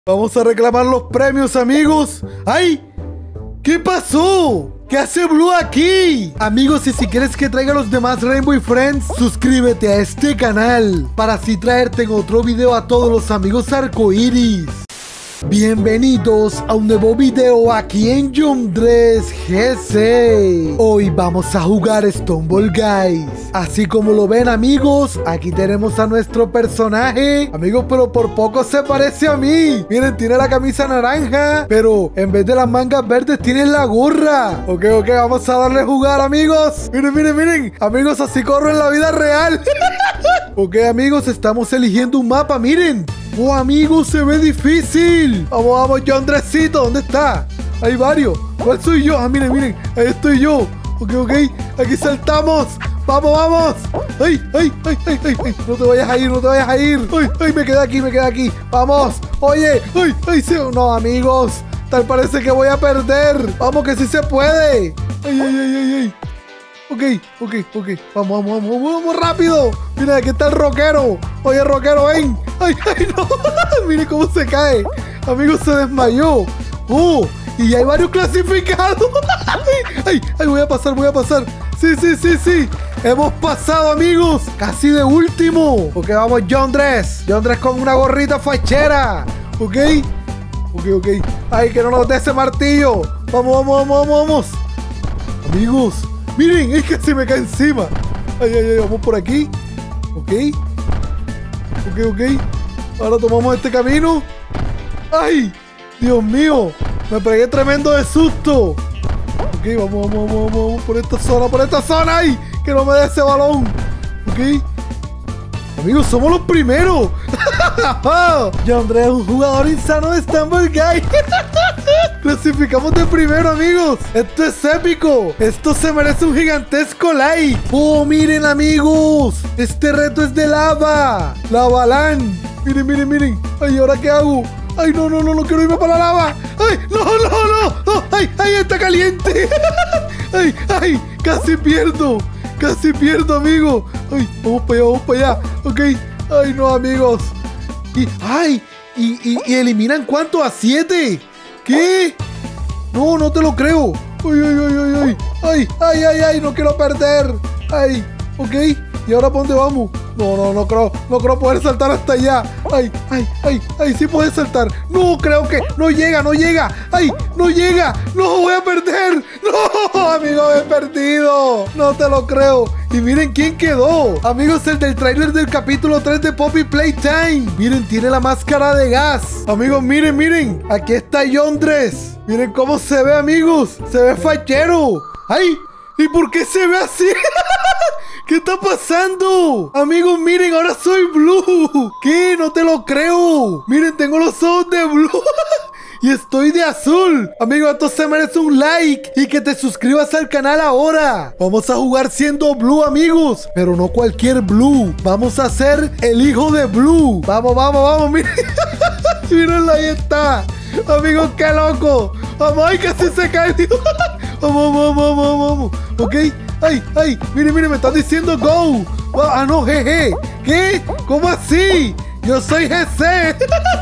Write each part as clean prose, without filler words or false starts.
Vamos a reclamar los premios, amigos. ¡Ay! ¿Qué pasó? ¿Qué hace Blue aquí? Amigos, y si quieres que traiga a los demás Rainbow Friends, suscríbete a este canal para así traerte en otro video a todos los amigos arcoiris. Bienvenidos a un nuevo video aquí en Yandrés GC. Hoy vamos a jugar Stoneball Guys. Así como lo ven, amigos, aquí tenemos a nuestro personaje. Amigos, pero por poco se parece a mí. Miren, tiene la camisa naranja, pero en vez de las mangas verdes tiene la gorra. Ok, vamos a darle a jugar, amigos. Miren. Amigos, así corro en la vida real. Ok, amigos, estamos eligiendo un mapa, miren. Oh, amigos, se ve difícil. Vamos, Yandresito, ¿dónde está? Hay varios. ¿Cuál soy yo? Ah, miren, ahí estoy yo. Ok, aquí saltamos. Vamos. Ay. No te vayas a ir. Ay, me quedé aquí. Vamos. Oye, sí. No, amigos, tal parece que voy a perder. Vamos, que sí se puede. Ay. Ok. Vamos rápido. Mira, aquí está el rockero. Oye, rockero, ven. Ay, no. Mire cómo se cae. Amigos, se desmayó. Y ya hay varios clasificados. Ay, voy a pasar. Sí. Hemos pasado, amigos. Casi de último. Ok, vamos, Yandrés con una gorrita fachera. Ok. Ay, que no nos dé ese martillo. Vamos. Amigos, miren, es que se me cae encima. Ay, vamos por aquí. Ok. Ahora tomamos este camino. ¡Ay! Dios mío, me pegué tremendo de susto. Ok, vamos por esta zona. ¡Ay! Que no me dé ese balón. Ok. Amigos, somos los primeros. Yandrés es un jugador insano de Stoneball Guys. Clasificamos de primero, amigos. Esto es épico. Esto se merece un gigantesco like. Oh, miren, amigos, este reto es de lava. Lavaland. Miren. Ay, ¿ahora qué hago? Ay, no quiero irme para la lava. Ay, no. Ay, está caliente. Ay, casi pierdo, amigo. Ay, vamos para allá. Ok. Ay, no, amigos. Y eliminan ¿cuánto? ¿A 7? ¿Qué? No te lo creo. Ay, no quiero perder. Ay, ok. ¿Y ahora para dónde vamos? No creo poder saltar hasta allá. Ay, sí puedes saltar. No, creo que no llega. Ay, no llega. No, voy a perder. No, amigo, he perdido. No te lo creo. Y miren quién quedó. Amigos, el del tráiler del capítulo 3 de Poppy Playtime. Miren, tiene la máscara de gas. Amigos, miren. Aquí está Yandrés. Miren cómo se ve, amigos. Se ve fachero. Ay, ¿y por qué se ve así? ¿Qué está pasando? Amigos, miren, ahora soy Blue. ¿Qué? No te lo creo. Miren, tengo los ojos de Blue. Y estoy de azul. Amigo, esto se merece un like. Y que te suscribas al canal ahora. Vamos a jugar siendo Blue, amigos. Pero no cualquier Blue. Vamos a ser el hijo de Blue. Vamos. Miren. Mírenlo, ahí está. Amigos, qué loco. Vamos, ay, casi se cae. Vamos. Ok. Ay, miren, me están diciendo go. No, jeje. ¿Qué? ¿Cómo así? Yo soy GC.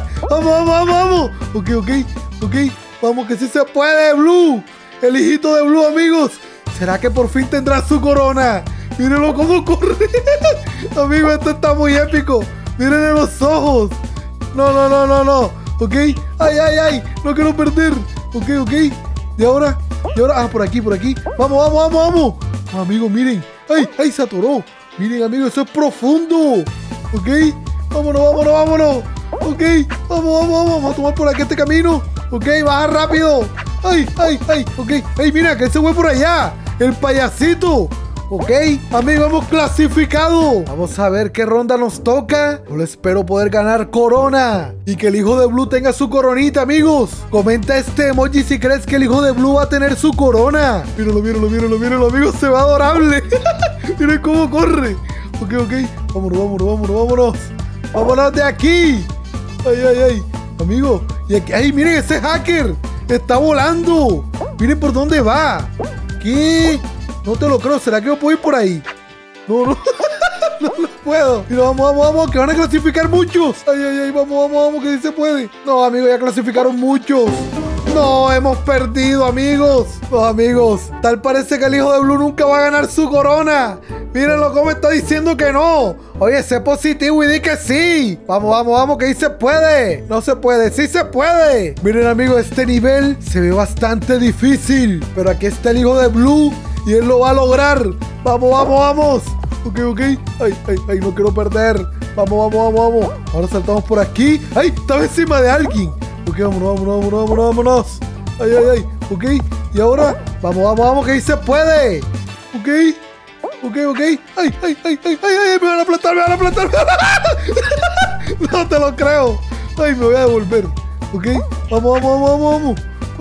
Vamos. Ok. Vamos, que sí se puede, Blue. El hijito de Blue, amigos. ¿Será que por fin tendrá su corona? Mírenlo cómo corre. Amigos, esto está muy épico. Miren los ojos. No. Ok. Ay. No quiero perder. Ok. ¿Y ahora? Por aquí. Vamos. Amigos, miren. Ay, se atoró. Miren, amigos, eso es profundo. Ok. Vámonos. Ok. Vamos a tomar por aquí este camino. Ok, baja rápido. Ay. Ok. Ay, mira, que se fue por allá. El payasito. Ok, amigos, hemos clasificado. Vamos a ver qué ronda nos toca. Yo espero poder ganar corona y que el hijo de Blue tenga su coronita, amigos. Comenta este emoji si crees que el hijo de Blue va a tener su corona. Míralo, amigos, se va adorable. Miren cómo corre. Ok. Vámonos. Vámonos de aquí. Ay. Amigo, y aquí, ay, miren, ese hacker está volando. Miren por dónde va. ¿Qué? No te lo creo. ¿Será que yo puedo ir por ahí? No. No puedo. Mira, vamos, que van a clasificar muchos. Ay, vamos, que sí se puede. No, amigos, ya clasificaron muchos. No, hemos perdido, amigos. No, amigos, tal parece que el hijo de Blue nunca va a ganar su corona. Mírenlo cómo está diciendo que no. Oye, sé positivo y di que sí. Vamos, que sí se puede. No se puede, sí se puede. Miren, amigos, este nivel se ve bastante difícil. Pero aquí está el hijo de Blue y él lo va a lograr. Vamos. Ok. Ay, no quiero perder. Vamos. Ahora saltamos por aquí. Ay, estaba encima de alguien. Ok, vámonos. Ay. Ok, y ahora, vamos, que ahí se puede. Ok. Ay, me van a aplastar. No te lo creo. Ay, me voy a devolver. Ok, vamos.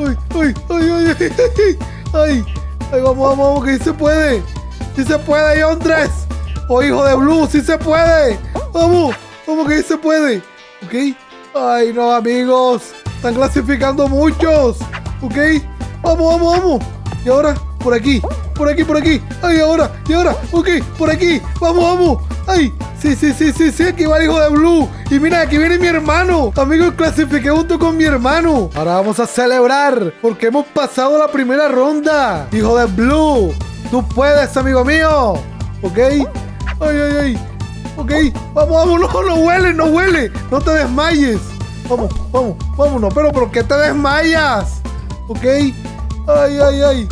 Ay, vamos, que ahí se puede. Sí se puede, Yondres. Oh, hijo de Blue, sí se puede. Vamos, que ahí se puede. Ok. Ay, no, amigos. Están clasificando muchos. Ok. Vamos. Y ahora, por aquí. Ay, ahora. Ok, por aquí. Vamos. Ay, sí. Aquí va el hijo de Blue. Y mira, aquí viene mi hermano. Amigos, clasifiqué junto con mi hermano. Ahora vamos a celebrar porque hemos pasado la primera ronda. Hijo de Blue, tú puedes, amigo mío. Ok. Ay. Ok, vamos, no huele. No te desmayes. Vámonos, pero ¿por qué te desmayas? Ok. Ay.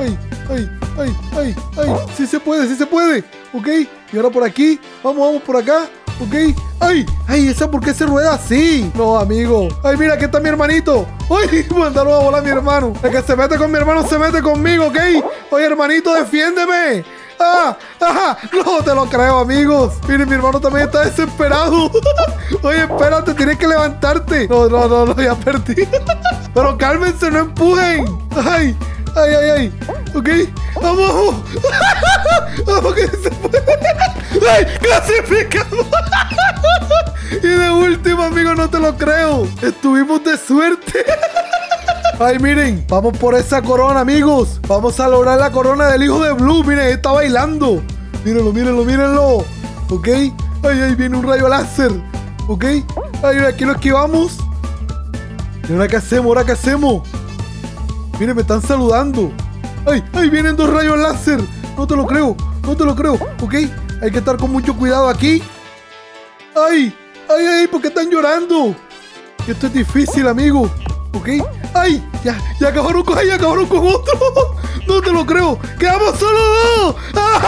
Sí se puede. Ok, y ahora por aquí. Vamos por acá. Ok. Ay, ¿esa por qué se rueda así? No, amigo. Ay, mira, aquí está mi hermanito. Ay, mandaron a volar a mi hermano. El que se mete con mi hermano se mete conmigo, ¿ok? Oye, hermanito, defiéndeme. No te lo creo, amigos. Miren, mi hermano también está desesperado. Oye, espérate, tienes que levantarte. No, ya perdí. Pero cálmense, no empujen. Ay. Ok, vamos. Vamos, que se puede. Ay, clasificamos. Y de último, amigos, no te lo creo. Estuvimos de suerte. Ay, miren, vamos por esa corona, amigos. Vamos a lograr la corona del hijo de Blue. Miren, está bailando. Mírenlo. Ok. Ay, viene un rayo láser. Ok. Ay, aquí lo esquivamos. ¿Y ahora qué hacemos? Miren, me están saludando. Ay, vienen 2 rayos láser. No te lo creo. Ok. Hay que estar con mucho cuidado aquí. Ay, ¿por qué están llorando? Esto es difícil, amigo. Ok. ¡Ay! Ya acabaron con otro. No te lo creo. ¡Quedamos solo 2!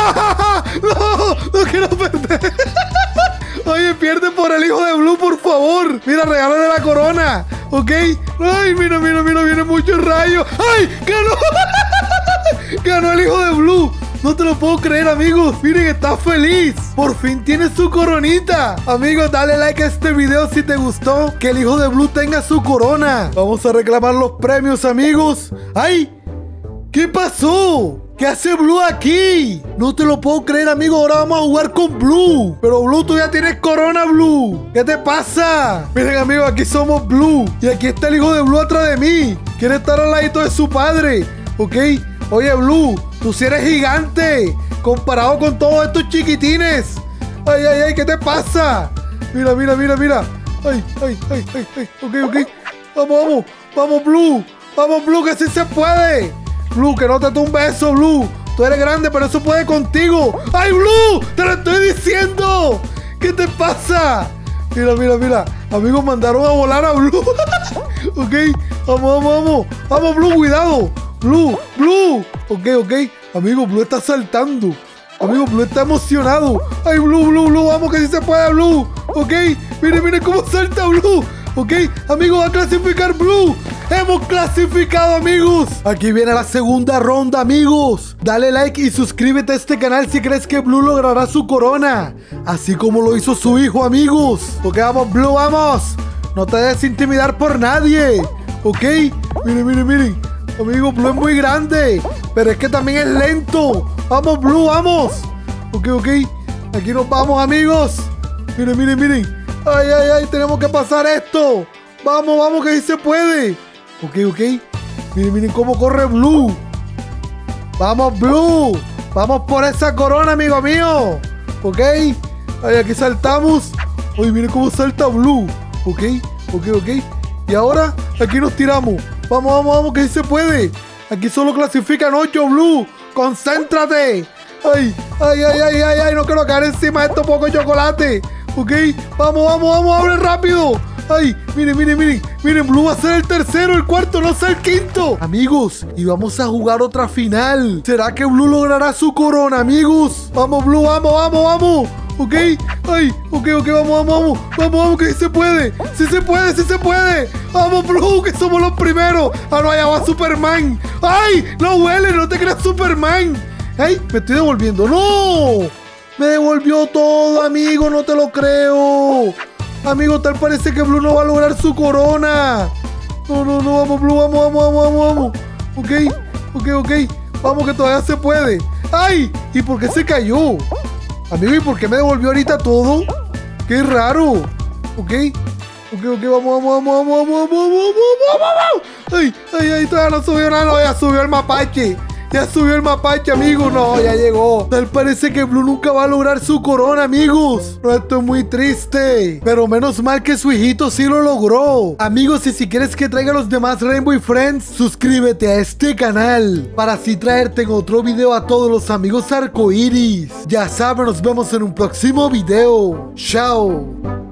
No quiero perder. Oye, pierde por el hijo de Blue, por favor. Mira, regálale la corona. ¿Ok? Ay, mira, vienen muchos rayos. ¡Ay! ¡Ganó el hijo de Blue! No te lo puedo creer, amigos. Miren, está feliz. Por fin tiene su coronita. Amigos, dale like a este video si te gustó. Que el hijo de Blue tenga su corona. Vamos a reclamar los premios, amigos. ¡Ay! ¿Qué pasó? ¿Qué hace Blue aquí? No te lo puedo creer, amigo. Ahora vamos a jugar con Blue. Pero Blue, tú ya tienes corona, Blue. ¿Qué te pasa? Miren, amigos, aquí somos Blue. Y aquí está el hijo de Blue atrás de mí. Quiere estar al ladito de su padre. ¿Ok? Oye, Blue, tú sí eres gigante comparado con todos estos chiquitines. Ay, ¿qué te pasa? Mira. Ay. Ok. Vamos, Blue. Vamos, Blue, que sí se puede. Blue, que no te tumbe eso, Blue. Tú eres grande, pero eso puede contigo. ¡Ay, Blue! ¡Te lo estoy diciendo! ¿Qué te pasa? Mira. Amigos, mandaron a volar a Blue. Ok. Vamos. Vamos, Blue, cuidado. Blue. Ok. Amigo, Blue está saltando. Amigo, Blue está emocionado. Ay, Blue. Vamos, que sí se puede, Blue. Ok. Miren cómo salta Blue. Ok. Amigo, va a clasificar Blue. ¡Hemos clasificado, amigos! Aquí viene la segunda ronda, amigos. Dale like y suscríbete a este canal si crees que Blue logrará su corona. Así como lo hizo su hijo, amigos. Ok, vamos, Blue, vamos. No te dejes intimidar por nadie. Ok. Miren. Amigo, Blue es muy grande. Pero es que también es lento. Vamos, Blue, vamos. Ok. Aquí nos vamos, amigos. Miren. Ay, tenemos que pasar esto. Vamos, que ahí se puede. Ok. Miren cómo corre Blue. Vamos, Blue. Vamos por esa corona, amigo mío. Ok. Ay, aquí saltamos. Ay, miren cómo salta Blue. Ok. Y ahora, aquí nos tiramos. Vamos, que sí se puede. Aquí solo clasifican 8, Blue. ¡Concéntrate! ¡Ay! No quiero caer encima de estos pocos chocolate. Ok, vamos, abre rápido. ¡Ay! Miren, Blue va a ser el tercero, el cuarto, no sé el quinto. Amigos, y vamos a jugar otra final. ¿Será que Blue logrará su corona, amigos? Vamos, Blue, vamos. Ok, vamos, que sí se puede. Sí se puede. Vamos, Blue, que somos los primeros. Ah, no, allá va Superman. ¡Ay! No huele, no te creas Superman. ¡Ay! Me estoy devolviendo. ¡No! Me devolvió todo, amigo, no te lo creo. Amigo, tal parece que Blue no va a lograr su corona. No, vamos, Blue, vamos. Ok. Vamos, que todavía se puede. ¡Ay! ¿Y por qué se cayó? Amigo, ¿y por qué me devolvió ahorita todo? ¡Qué raro! Ok, vamos. ¡Ay, todavía no subió nada! No, ya subió el mapache. Amigo. No, ya llegó. Tal parece que Blue nunca va a lograr su corona, amigos. No, esto es muy triste. Pero menos mal que su hijito sí lo logró. Amigos, y si quieres que traiga a los demás Rainbow Friends, suscríbete a este canal para así traerte en otro video a todos los amigos arcoíris. Ya saben, nos vemos en un próximo video. Chao.